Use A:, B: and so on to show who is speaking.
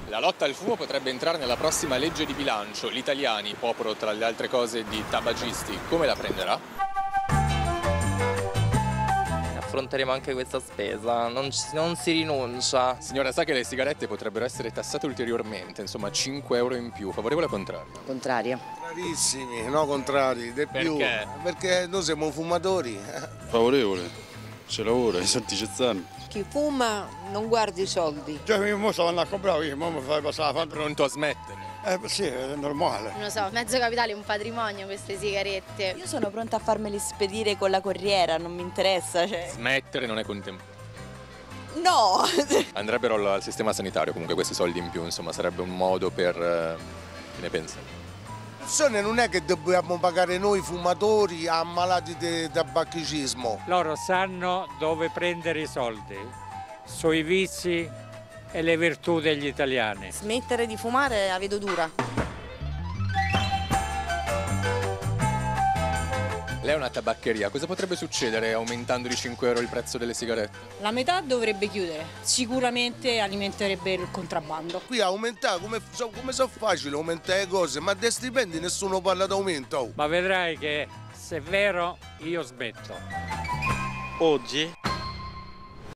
A: La lotta al fumo potrebbe entrare nella prossima legge di bilancio. Gli italiani, popolo tra le altre cose di tabagisti, come la prenderà?
B: Affronteremo anche questa spesa, non si rinuncia.
A: Signora, sa che le sigarette potrebbero essere tassate ulteriormente, insomma 5 euro in più. Favorevole o contrario?
C: Contraria.
D: Contrarissimi, no contrari, di più.
A: Perché?
D: Perché noi siamo fumatori.
E: Favorevole, c'è lavoro, i soldi ci stanno.
F: Chi fuma non guarda i soldi.
G: Cioè, io stavo andando a comprare, io mi fai passare la
A: Pronto a smettere?
G: sì, è normale.
H: Non lo so, mezzo capitale è un patrimonio queste sigarette.
C: Io sono pronta a farmeli spedire con la corriera, non mi interessa.
A: Smettere non è contemporaneo.
C: No!
A: Andrebbero al sistema sanitario comunque questi soldi in più, insomma sarebbe un modo per... che ne pensa?
D: Non è che dobbiamo pagare noi fumatori ammalati di tabacchicismo.
I: Loro sanno dove prendere i soldi, sui vizi e le virtù degli italiani.
C: Smettere di fumare la vedo dura.
A: Lei è una tabaccheria, cosa potrebbe succedere aumentando di 5 euro il prezzo delle sigarette?
J: La metà dovrebbe chiudere, sicuramente alimenterebbe il contrabbando.
D: Qui aumentare, come so facile aumentare le cose, ma dei stipendi nessuno parla d'aumento.
I: Ma vedrai che se è vero io smetto.
B: Oggi